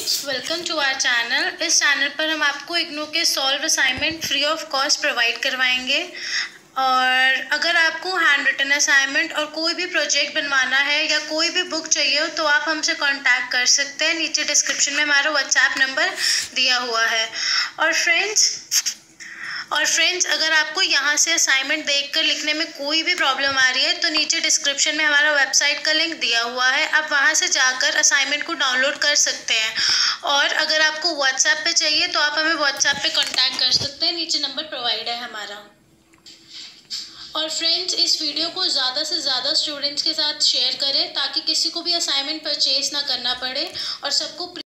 Friends, welcome to our channel. इस चैनल पर हम आपको इग्नू के solve assignment free of cost provide करवाएंगे। और अगर आपको हैंड रिटन असाइनमेंट और कोई भी प्रोजेक्ट बनवाना है या कोई भी बुक चाहिए हो तो आप हमसे कांटेक्ट कर सकते हैं। नीचे डिस्क्रिप्शन में हमारा व्हाट्सएप नंबर दिया हुआ है। और फ्रेंड्स अगर आपको यहाँ से असाइनमेंट देखकर लिखने में कोई भी प्रॉब्लम आ रही है तो नीचे डिस्क्रिप्शन में हमारा वेबसाइट का लिंक दिया हुआ है, आप वहाँ से जाकर असाइनमेंट को डाउनलोड कर सकते हैं। और अगर आपको व्हाट्सएप पे चाहिए तो आप हमें व्हाट्सएप पे कांटेक्ट कर सकते हैं, नीचे नंबर प्रोवाइड है हमारा। और फ्रेंड्स, इस वीडियो को ज़्यादा से ज़्यादा स्टूडेंट्स के साथ शेयर करें ताकि किसी को भी असाइनमेंट परचेज ना करना पड़े और सबको